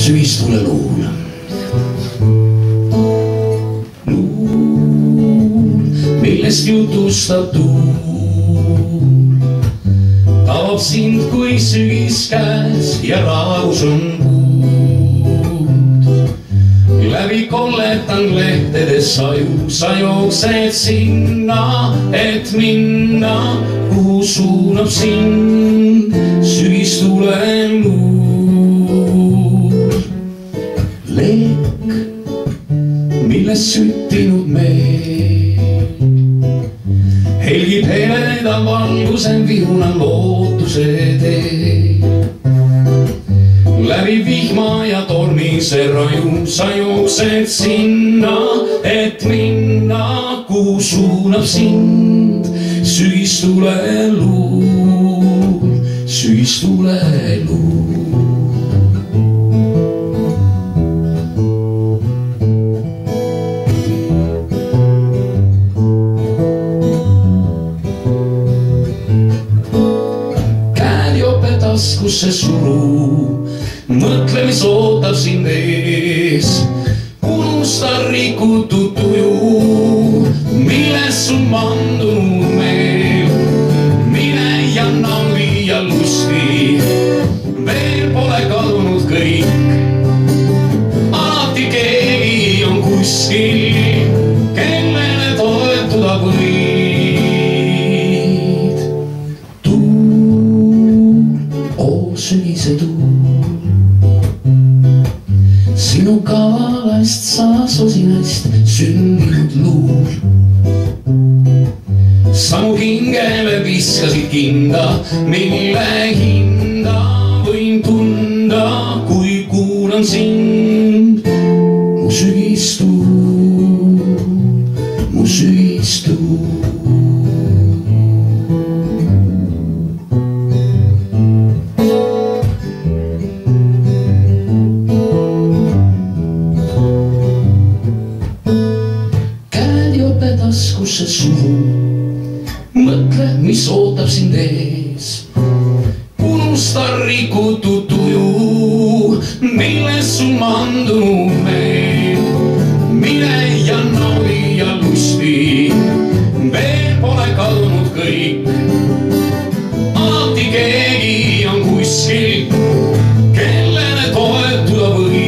sügistule luul, millest jutustab tuul, tabab sind, kui sügis käes ja raus on puud. Läbi kolletand lehtedes saju, sa jooksed sinna, et minna, kuhu suunab sind sügistule luul. Leek, millest süttinud meel, helgib heleda valguse vihuna lootuse teel. Läbi vihma ja tormise raju, sa jooksed sinna, et minna, kuhu suunab sind sügistule luul, sügistule luul. Taskusse suru, mõtle, mis ootab sind ees. Unusta rikutud tuju, milles sul mandunud meel. Mine ja naudi ja lusti, veel pole kadunud kõik. Alati keegi on kuskil, kellele toetuda võid. Sügise tuul, sinu kavalast sa sosinast sündinud luul. Sa mu hingele viskasid kinda, mille hinda võin tunda, kui kuulan sind. Mu sügistuul, mu sügistuul. Taskusse suru, mõtle, mis ootab sind ees. Unusta rikutud tuju, milles sul mandunud meel. Mine ja naudi ja lusti, veel pole kadunud kõik. Alati keegi on kuskil, kellele toetuda võid.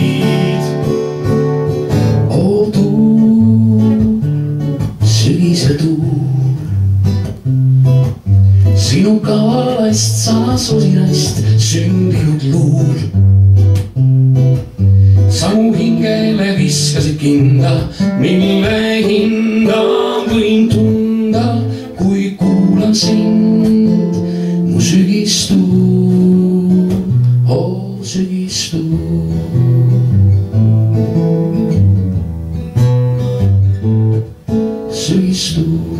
Sügise tuul, sinu kavalast sa sosinast sündinud luul. Sa mu hingele viskasid kinda, mille hinda võin tunda, kui kuulan sind. Mu sügistuul, oh sügistuul. Sügistuul.